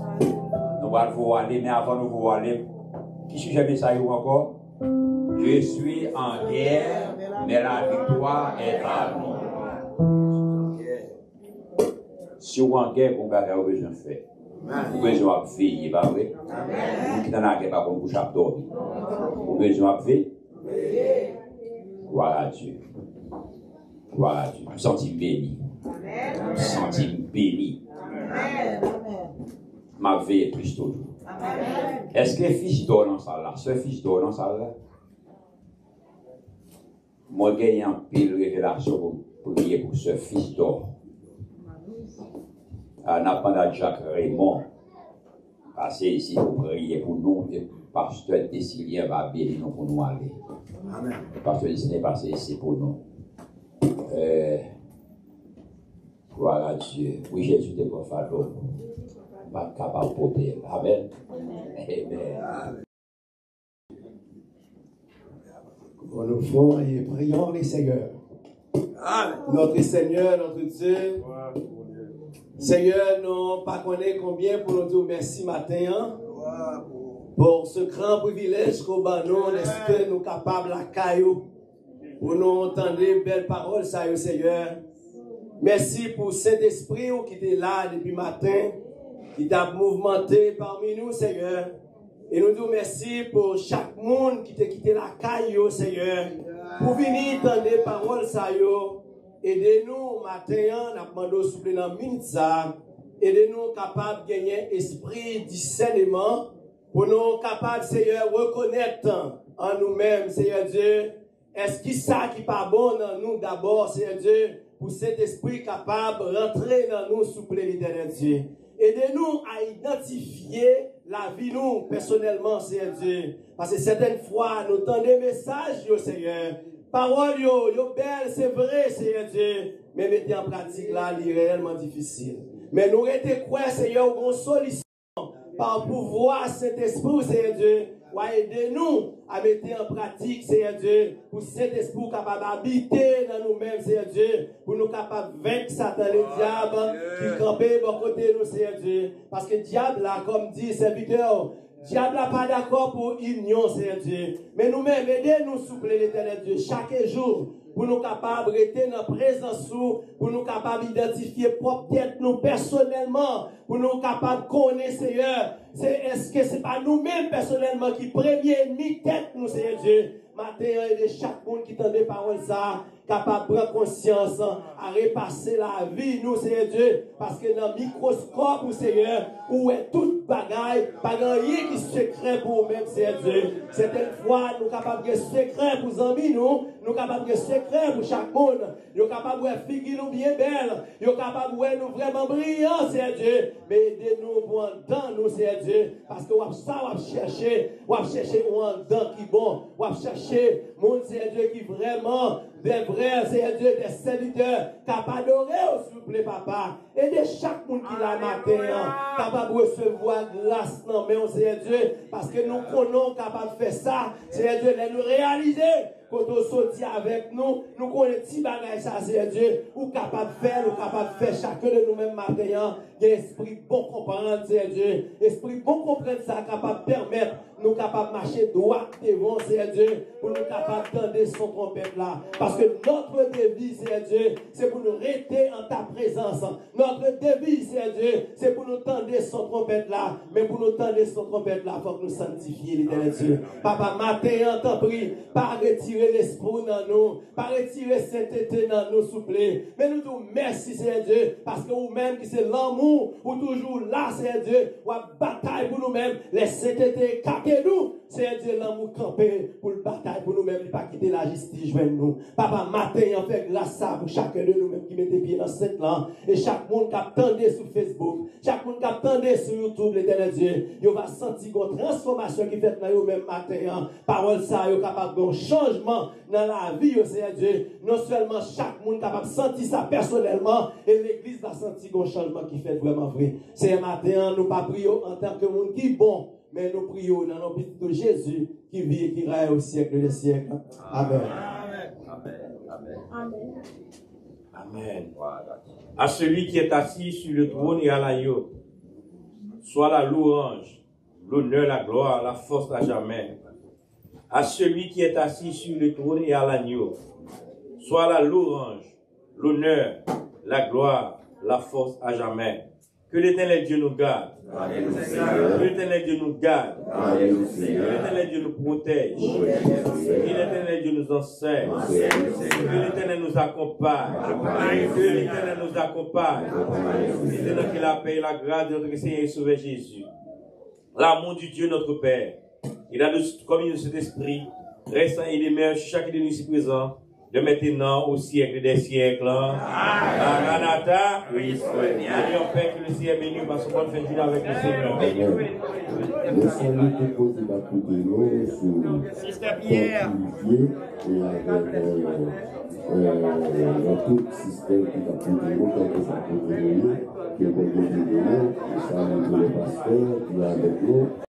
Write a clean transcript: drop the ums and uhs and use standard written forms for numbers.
Nous allons vous aller, mais avant de vous aller, qui sujet message encore? Je suis en guerre, mais la victoire est à nous. Si vous êtes en guerre, vous avez besoin de faire. Vous avez besoin de veiller, pas vrai? Vous qui n'en avez pas pour vous dormir. Vous avez besoin de veiller. Gloire à Dieu. Gloire à Dieu. Vous sentez béni. Vous sentez béni. Ma veille est plus toujours. Est-ce que fils dort dans ça là? Ce fils dort dans ça là? Moi, j'ai une pile révélation pour prier pour ce fils d'or. On a pendant Jacques Raymond passé ici pour prier pour nous. Le pasteur Décilien va bénir nous pour nous aller. Amen. Le pasteur Décilien est passé ici pour nous. Gloire à Dieu. Oui, Jésus te confie pas capable de porter. Amen. Amen. Nous faisons et prions les Seigneurs. Notre Seigneur, notre Dieu. Seigneur, nous pas connaître combien pour nous dire merci matin. Pour ce grand privilège qu'au banon, est-ce que nous sommes capables à caillou pour nous entendre belles paroles, Seigneur. Merci pour cet esprit qui était là depuis matin, qui t'a mouvementé parmi nous, Seigneur. Et nous disons merci pour chaque monde qui t'a quitté la caille, Seigneur, pour venir entendre des paroles, Seigneur. Aidez-nous, matin, nous demandons souple dans minute ça. Aidez-nous capables de gagner esprit discernement pour nous capables, Seigneur, reconnaître en nous-mêmes, Seigneur Dieu, est-ce que ça qui n'est pas bon dans nous d'abord, Seigneur Dieu, pour cet esprit capable de rentrer dans nous, souple l'éternel Dieu. Aidez-nous à identifier la vie nous personnellement, Seigneur Dieu. Parce que certaines fois, nous tendons des messages, Seigneur. Paroles, yo belles, c'est vrai, Seigneur Dieu. Mais mettez en pratique là, c'est réellement difficile. Mais nous étions quoi, Seigneur, une solution par pouvoir cet esprit, Seigneur Dieu. Aidez-nous à mettre en pratique, Seigneur Dieu, pour cet esprit capable d'habiter dans nous-mêmes, Seigneur Dieu, pour nous capables de vaincre Satan, le diable, qui campait de côté de nous, Seigneur Dieu. Parce que le diable, là, comme dit serviteur, le diable n'a pas d'accord pour union, Seigneur Dieu. Mais nous-mêmes, aidez-nous, souple l'éternel Dieu, chaque jour, pour nous capables de rester dans la présence, pour nous capables d'identifier propre tête nous personnellement, pour nous capables de connaître, Seigneur. Est-ce que ce n'est pas nous-mêmes personnellement qui premier ennemi tête nous, Seigneur Dieu? Matin, et de chaque monde qui tend des paroles, ça, capable de prendre conscience, à repasser la vie, nous, Seigneur Dieu, parce que dans le microscope, Seigneur, où est toute bagaille, pas rien qui est secret pour nous-mêmes, Seigneur Dieu. Certaines fois, nous sommes capables de secret pour les amis, nous sommes capables de secret pour chaque monde, nous sommes capables de figure nous bien belle, nous sommes capables de nous vraiment brillants, Seigneur Dieu, mais aidez-nous pour en dedans, nous, Seigneur Dieu, parce que ça, on va chercher en dedans qui bon, on va chercher, mon Seigneur Dieu, qui vraiment, des vrais, Seigneur Dieu, des serviteurs, capables d'adorer, s'il vous plaît, papa. Et de chaque monde qui l'a matin, capable de recevoir grâce, non, mais Seigneur Dieu, parce que nous connaissons capable de faire ça, Seigneur Dieu, de nous réaliser. Quand on sortit avec nous, nous connaissons petit bagage ça, Seigneur Dieu, ou capable de faire, ou capable de faire chacun de nous-mêmes matin, il y a esprit bon comprendre, Seigneur Dieu, esprit bon comprendre ça, capable de permettre, nous capables de marcher droit devant, Seigneur Dieu, pour nous capables d'entendre son trompette là. Parce que notre devise, Seigneur Dieu, c'est pour nous rester en ta présence. Notre devise, Seigneur Dieu, c'est pour nous tendre son trompette là. Mais pour nous tendre son trompette là, il faut que nous sanctifions l'éternel Dieu. Papa, matin, t'en prie, pas retirer l'esprit dans nous, pas retirer sainteté dans nous, s'il vous plaît. Mais nous disons merci, Seigneur Dieu, parce que vous-même, qui c'est l'amour, ou toujours là, Seigneur Dieu, ou à bataille pour nous-mêmes, les saintetés, nous, Seigneur Dieu, l'amour campé pour le bataille, pour nous-mêmes, pas quitter la justice, joindre nous. Papa, matin, on fait grâce à pour chacun de nous-mêmes qui mettait pied dans cette langue, et chaque monde qui attendait sur Facebook, chaque monde qui attendait sur YouTube, l'éternel Dieu, il va sentir une transformation qui fait dans nous-mêmes matin, parole ça, il est capable d'un changement dans la vie, Seigneur Dieu. Non seulement chaque monde capable de sentir ça personnellement, et l'église va sentir un changement qui fait vraiment vrai. C'est matin, nous pas prions en tant que monde qui est bon, mais nous prions dans le nom de Jésus qui vit et qui règne au siècle des siècles. Amen. Amen. Amen. Amen. Amen. À celui qui est assis sur le trône et à l'agneau, soit la louange, l'honneur, la gloire, la force à jamais. À celui qui est assis sur le trône et à l'agneau, soit la louange, l'honneur, la gloire, la force à jamais. Que l'Éternel Dieu nous garde. Que l'Éternel Dieu nous garde. Que l'Éternel Dieu nous protège. Que l'Éternel Dieu nous enseigne. Que l'Éternel nous accompagne. Que l'Éternel nous accompagne. L'Éternel qui la paix et la grâce de notre Seigneur et Sauveur Jésus. L'amour du Dieu notre Père. Il a de communion de cet esprit. Restant et demeure chez chacun de nous ici présents. De maintenant au siècle des siècles. Maranatha. Oui, Seigneur Père, que le Seigneur béni parce qu'on fait journée avec le Seigneur. Le salut que vous avez sur Sister Pierre. Et avec tout système qui va coûter autant que ça peut donner, qui est bon de nous, ça nous le pasteur qui est avec nous.